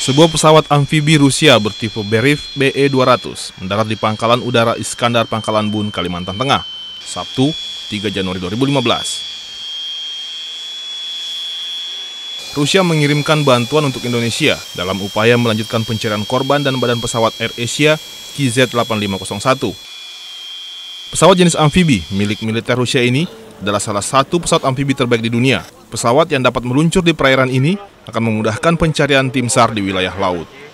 Sebuah pesawat amfibi Rusia bertipe Beryv BE-200 mendarat di Pangkalan Udara Iskandar Pangkalan Bun, Kalimantan Tengah, Sabtu, 3 Januari 2015. Rusia mengirimkan bantuan untuk Indonesia dalam upaya melanjutkan pencarian korban dan badan pesawat AirAsia KZ-8501. Pesawat jenis amfibi milik militer Rusia ini adalah salah satu pesawat amfibi terbaik di dunia. Pesawat yang dapat meluncur di perairan ini akan memudahkan pencarian tim SAR di wilayah laut.